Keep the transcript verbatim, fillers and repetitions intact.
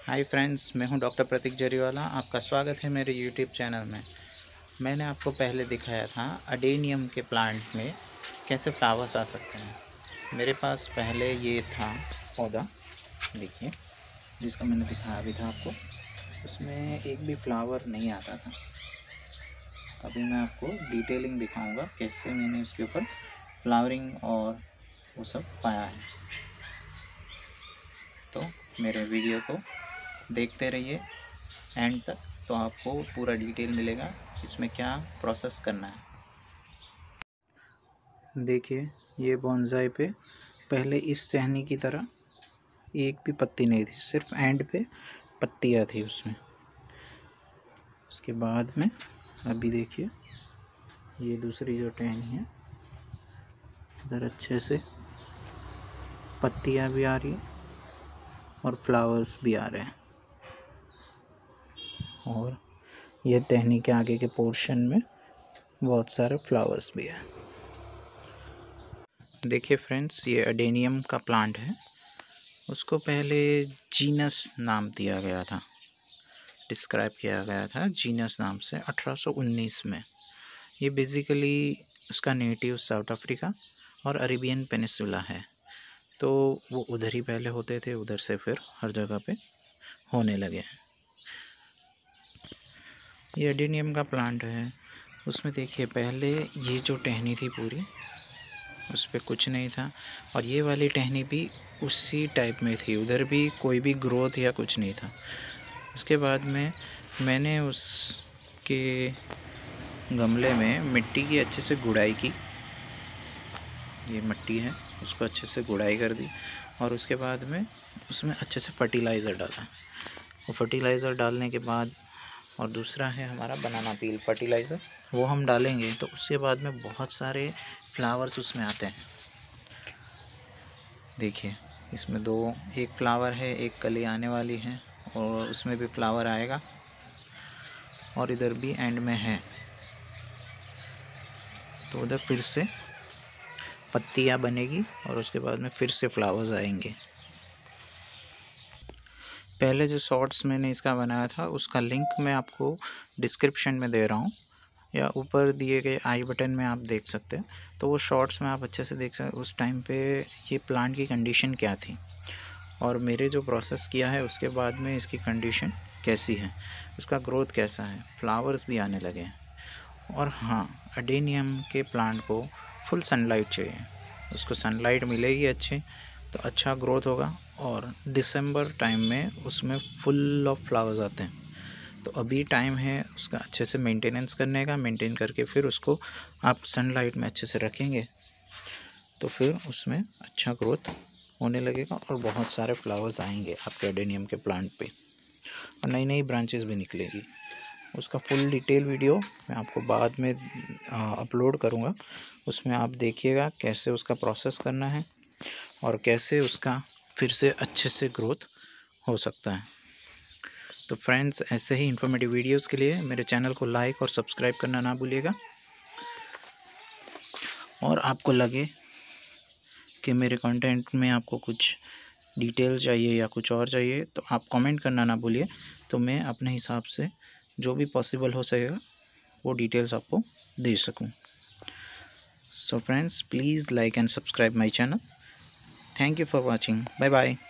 Hi friends, मैं हूं doctor प्रतीक जरीवाला। आपका स्वागत है मेरे यूट्यूब चैनल में। मैंने आपको पहले दिखाया था अडेनियम के प्लांट में कैसे फ्लावर्स आ सकते हैं। मेरे पास पहले ये था पौधा, देखिए, जिसका मैंने दिखाया भी था आपको। उसमें एक भी फ्लावर नहीं आता था। अभी मैं आपको डिटेलिंग दिखाऊंगा कैसे मैंने उसके ऊपर फ्लावरिंग और वो सब पाया है। तो मेरे वीडियो को देखते रहिए एंड तक, तो आपको पूरा डिटेल मिलेगा इसमें क्या प्रोसेस करना है। देखिए, ये बॉन्साई पे पहले इस टहनी की तरह एक भी पत्ती नहीं थी, सिर्फ एंड पे पत्तियाँ थी उसमें। उसके बाद में अभी देखिए, ये दूसरी जो टहनी है, इधर अच्छे से पत्तियाँ भी आ रही है और फ्लावर्स भी आ रहे हैं। और ये टहनी के आगे के पोर्शन में बहुत सारे फ्लावर्स भी हैं। देखिए फ्रेंड्स, ये अडेनियम का प्लांट है। उसको पहले जीनस नाम दिया गया था, डिस्क्राइब किया गया था जीनस नाम से अठारह सौ उन्नीस में। ये बेसिकली उसका नेटिव साउथ अफ्रीका और अरेबियन पेनिसुला है। तो वो उधर ही पहले होते थे, उधर से फिर हर जगह पे होने लगे। ये अडेनियम का प्लांट है। उसमें देखिए, पहले ये जो टहनी थी पूरी, उस पर कुछ नहीं था, और ये वाली टहनी भी उसी टाइप में थी, उधर भी कोई भी ग्रोथ या कुछ नहीं था। उसके बाद में मैंने उसके गमले में मिट्टी की अच्छे से गुड़ाई की। ये मिट्टी है, उसको अच्छे से गुड़ाई कर दी, और उसके बाद में उसमें अच्छे से फर्टिलाइज़र डाला। वो फर्टिलाइज़र डालने के बाद, और दूसरा है हमारा बनाना पील फर्टिलाइज़र, वो हम डालेंगे तो उसके बाद में बहुत सारे फ्लावर्स उसमें आते हैं। देखिए, इसमें दो एक फ्लावर है, एक कली आने वाली है, और उसमें भी फ्लावर आएगा, और इधर भी एंड में है। तो उधर फिर से पत्तियाँ बनेगी और उसके बाद में फिर से फ्लावर्स आएंगे। पहले जो शॉर्ट्स मैंने इसका बनाया था, उसका लिंक मैं आपको डिस्क्रिप्शन में दे रहा हूँ, या ऊपर दिए गए आई बटन में आप देख सकते हैं। तो वो शॉर्ट्स में आप अच्छे से देख सकते उस टाइम पे ये प्लांट की कंडीशन क्या थी, और मेरे जो प्रोसेस किया है उसके बाद में इसकी कंडीशन कैसी है, उसका ग्रोथ कैसा है, फ्लावर्स भी आने लगे हैं। और हाँ, अडेनियम के प्लांट को फुल सनलाइट चाहिए। उसको सनलाइट मिलेगी अच्छी तो अच्छा ग्रोथ होगा, और दिसंबर टाइम में उसमें फुल ऑफ फ्लावर्स आते हैं। तो अभी टाइम है उसका अच्छे से मेंटेनेंस करने का। मेंटेन करके फिर उसको आप सनलाइट में अच्छे से रखेंगे तो फिर उसमें अच्छा ग्रोथ होने लगेगा, और बहुत सारे फ्लावर्स आएंगे आपके अडेनियम के प्लांट पे, और नई नई ब्रांचेस भी निकलेगी। उसका फुल डिटेल वीडियो मैं आपको बाद में अपलोड करूँगा। उसमें आप देखिएगा कैसे उसका प्रोसेस करना है, और कैसे उसका फिर से अच्छे से ग्रोथ हो सकता है। तो फ्रेंड्स, ऐसे ही इन्फॉर्मेटिव वीडियोस के लिए मेरे चैनल को लाइक और सब्सक्राइब करना ना भूलिएगा। और आपको लगे कि मेरे कंटेंट में आपको कुछ डिटेल चाहिए या कुछ और चाहिए, तो आप कमेंट करना ना भूलिए, तो मैं अपने हिसाब से जो भी पॉसिबल हो सकेगा वो डिटेल्स आपको दे सकूं। So friends, please like and subscribe my channel. Thank you for watching. Bye bye.